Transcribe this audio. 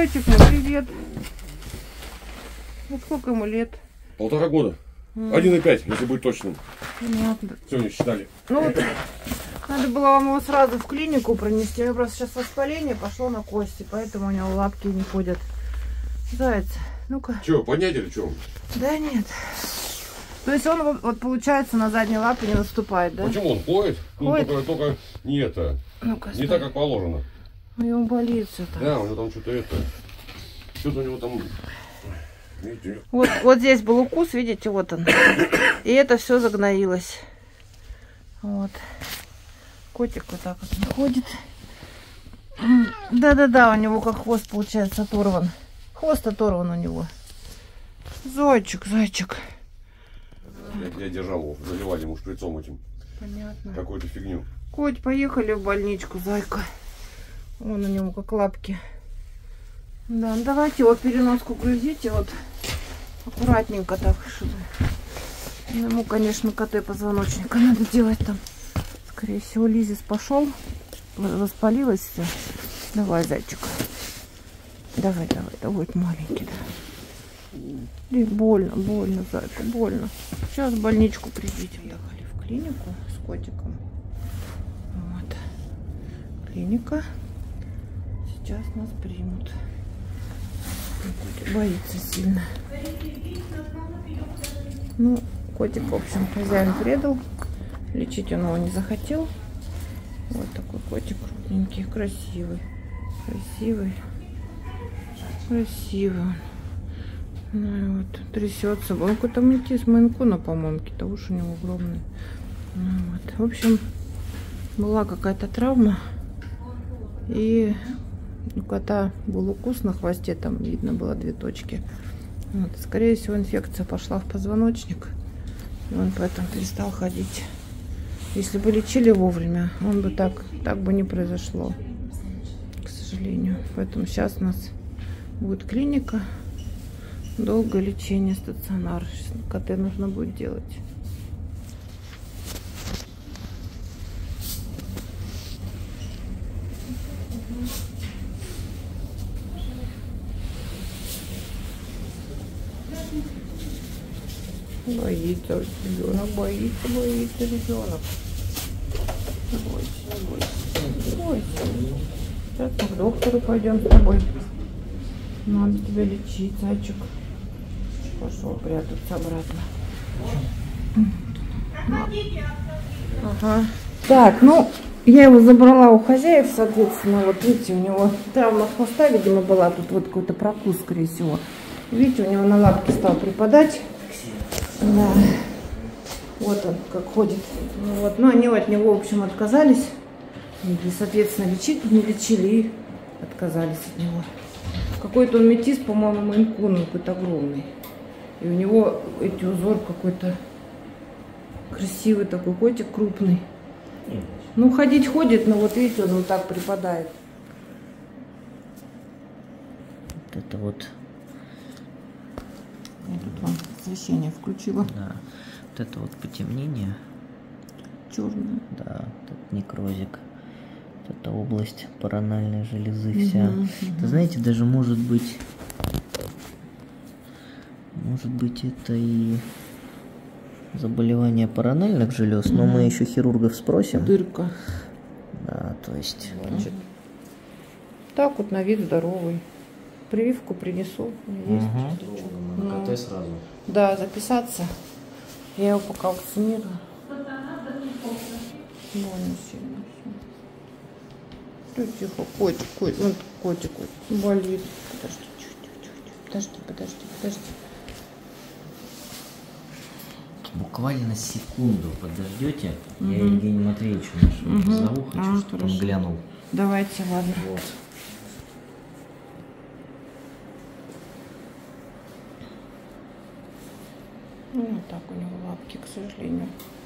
Зайчик мой, привет. Вот сколько ему лет? 1,5 года. 1,5, если быть точным. Понятно. Сегодня считали. Ну вот, надо было вам его сразу в клинику пронести. У него просто сейчас воспаление пошло на кости, поэтому у него лапки не ходят. Заяц, ну-ка. Че, поднять или что? Да нет. То есть он вот получается на задние лапы не наступает, да? Почему он ходит? Ходит. Ну, только не это. Ну-ка, Не так, как положено. у него болит что-то. Да, у него там что-то это. Что-то у него там. Видите? Вот здесь был укус, видите, вот он. И это все загноилось. Вот. Котик вот так вот ходит. Да-да-да, у него как хвост получается оторван. Хвост оторван у него. Зайчик, зайчик. Я держал его, заливали ему шприцом этим. Понятно. Какую-то фигню. Коть, поехали в больничку, зайка. Вон у него как лапки. Да, ну давайте его переноску грызите вот аккуратненько так, чтобы... Ну, ему, конечно, КТ позвоночника надо делать там. Скорее всего, лизис пошел, воспалилось все. Давай, зайчик. Давай, маленький, да. И больно, зайка, больно. Сейчас в больничку придите. Ехали в клинику с котиком. Вот. Клиника. Сейчас нас примут. Котик боится сильно. Ну, котик, в общем, хозяин предал. Лечить он его не захотел. Вот такой котик крупненький, красивый. Красивый. Ну и вот, трясется. Он какой-то метис Мейн-куна, по-моему, какие-то уши у него огромные. Ну, вот. В общем, была какая-то травма. И у кота был укус на хвосте, там видно было 2 точки. Вот. Скорее всего, инфекция пошла в позвоночник. И он поэтому перестал ходить. Если бы лечили вовремя, он бы так бы не произошло, к сожалению. Поэтому сейчас у нас будет клиника, долгое лечение, стационар. КТ нужно будет делать. Боится ребенок, боится ребенок. Бойся. Сейчас мы к доктору пойдем с тобой. Надо тебя лечить, зайчик. Пошел прятаться обратно. Ага. Так, ну, я его забрала у хозяев, соответственно, вот видите, у него травма хвоста, видимо, была, тут вот какой-то прокус, скорее всего. Видите, у него на лапке стал припадать. Да. Вот он как ходит. Ну, вот. Но они от него, в общем, отказались. И, соответственно, лечить не лечили и отказались от него. Какой-то он метис, по-моему, Мейн-кун, какой-то огромный. И у него эти узор какой-то красивый такой котик, крупный. Ну, ходить ходит, но вот видите, он вот так припадает. Вот это вот. Я тут вам освещение включила. Да. Вот это вот потемнение. Черное. Да, тут некрозик. Вот эта область паранальной железы вся. Это, знаете, даже может быть это и заболевание паранальных желез, но мы еще хирургов спросим. Дырка. Да, то есть. Значит, так вот на вид здоровый. Прививку принесу. Есть. На КТ сразу. Да, записаться. Я его пока вакцинирую. Больно сильно. Ты тихо, котик. Вот котик болит. Подожди. Буквально секунду подождете. Я Евгению Матвеевичу нашему позову, хочу, чтобы он глянул. Давайте, ладно. Вот. Ну, вот так у него лапки, к сожалению.